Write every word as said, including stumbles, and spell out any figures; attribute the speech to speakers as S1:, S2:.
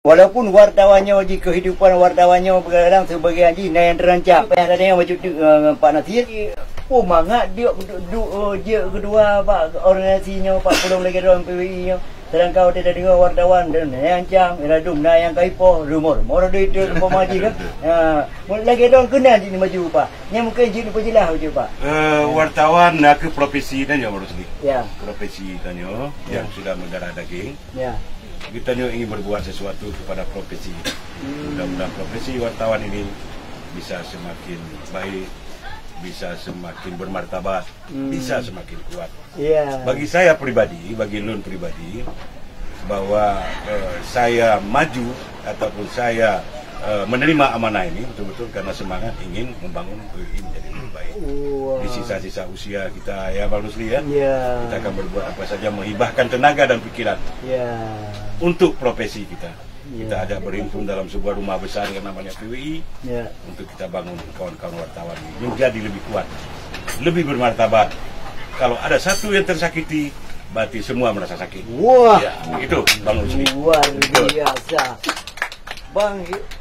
S1: Walaupun wartawannya di kehidupan wartawannya kadang sebagai anjing yang terancam. Yang tadi yang macam uh, Pak Nasir, oh mangat dia du, uh, dia kedua Pak organisasinya Pak Pulung lagi dalam P W I-nya. Sedang kau tidak dengar wartawan dan yang cang, radum na yang kaipo rumor, rumor dia itu pemaji kan. Ya, lagi dong kena jadi maju Pak. Yang mungkin jadi penjelas aja Pak.
S2: Uh, wartawan nak ke profesi tanya baru sini.
S1: Ya.
S2: Profesi tanya yang sudah mendarah daging.
S1: Ya.
S2: Kita ingin berbuat sesuatu kepada profesi. Hmm. Mudah-mudahan profesi wartawan ini bisa semakin baik, bisa semakin bermartabat, hmm. bisa semakin kuat.
S1: Yeah.
S2: Bagi saya pribadi, bagi Lun pribadi, bahwa uh, saya maju ataupun saya uh, menerima amanah ini betul-betul karena semangat ingin membangun P W I menjadi lebih baik. Wow. Di sisa-sisa usia kita ya Bang Rusli ya, yeah. kita akan berbuat apa saja, menghibahkan tenaga dan pikiran yeah. untuk profesi kita. Yeah. Kita ada berhimpun dalam sebuah rumah besar yang namanya P W I yeah. untuk kita bangun kawan-kawan wartawan ini menjadi lebih kuat, lebih bermartabat. Kalau ada satu yang tersakiti, berarti semua merasa sakit.
S1: Wah,
S2: ya, itu Bang Rusli.
S1: Luar biasa, Bang.